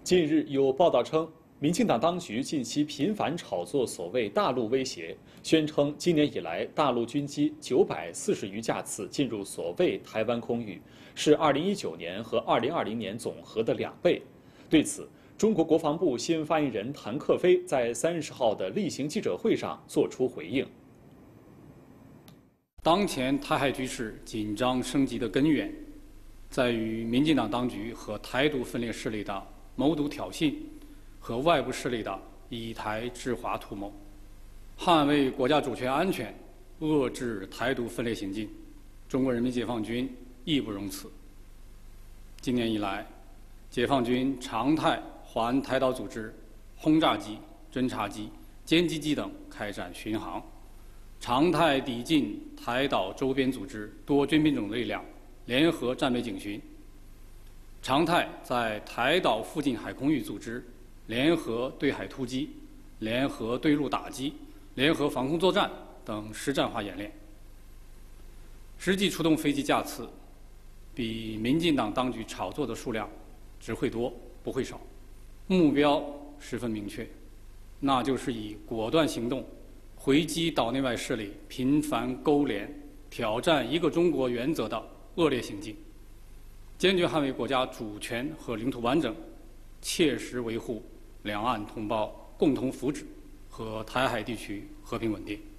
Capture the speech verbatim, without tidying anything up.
近日有报道称，民进党当局近期频繁炒作所谓大陆威胁，宣称今年以来大陆军机九百四十余架次进入所谓台湾空域，是二零一九年和二零二零年总和的两倍。对此，中国国防部新闻发言人谭克飞在三十号的例行记者会上作出回应。 当前台海局势紧张升级的根源，在于民进党当局和台独分裂势力的谋独挑衅，和外部势力的以台制华图谋，捍卫国家主权安全，遏制台独分裂行径，中国人民解放军义不容辞。今年以来，解放军常态环台岛组织轰炸机、侦察机、歼击机等开展巡航，常态抵近台岛周边组织多军兵种的力量联合战备警巡，常态在台岛附近海空域组织联合对海突击、联合对陆打击、联合防空作战等实战化演练，实际出动飞机架次比民进党当局炒作的数量只会多不会少，目标十分明确，那就是以果断行动回击岛内外势力频繁勾连、挑战一个中国原则的恶劣行径，坚决捍卫国家主权和领土完整，切实维护两岸同胞共同福祉和台海地区和平稳定。